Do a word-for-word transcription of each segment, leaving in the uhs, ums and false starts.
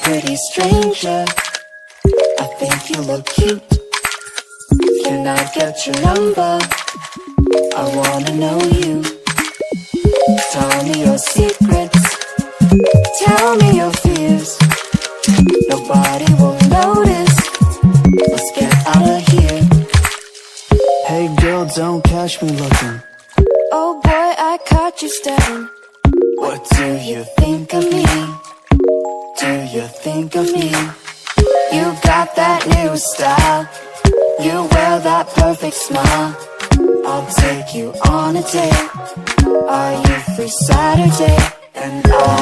pretty stranger, I think you look cute. Can I get your number? I wanna know you. Tell me your secrets, tell me your fears. Nobody will notice. Let's get out of here. Hey girl, don't catch me looking. Oh boy, I caught you staring. What do you think of me? Do you think of me? You got that new style, you wear that perfect smile. I'll take you on a date. Are you free Saturday? And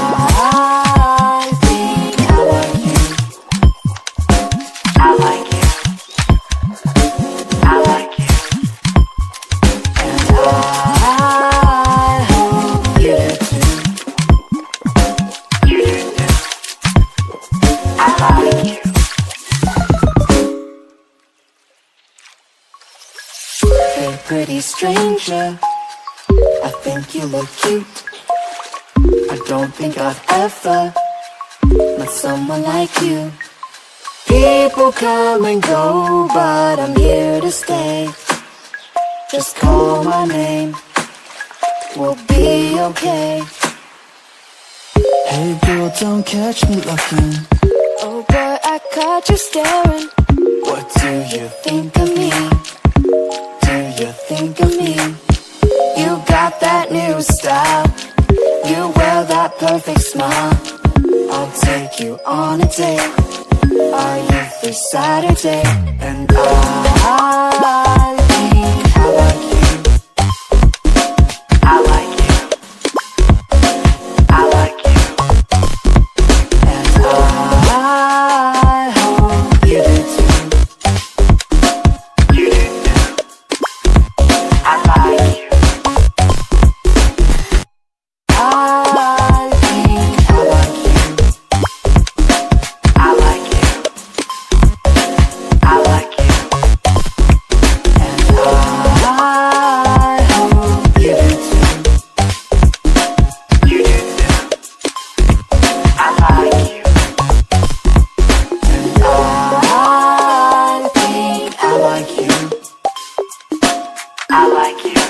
I think I like you. I like you. I like you. And I hope you do too. You do too. I like you. Hey pretty stranger, I think you look cute. I don't think I've ever met someone like you. People come and go, but I'm here to stay. Just call my name, we'll be okay. Hey girl, don't catch me looking. Oh boy, I caught you staring. What do you think of me? Do you think of me? You got that new style, you wear that perfect smile. I'll take you on a date. Are you free Saturday? And I think I like you. I like you. I like you. And I hope you do too. You do too. I like you. I think I like you. I like you. I like you. And I hope you do too. You do too. I like you. And I think I like you. I like you.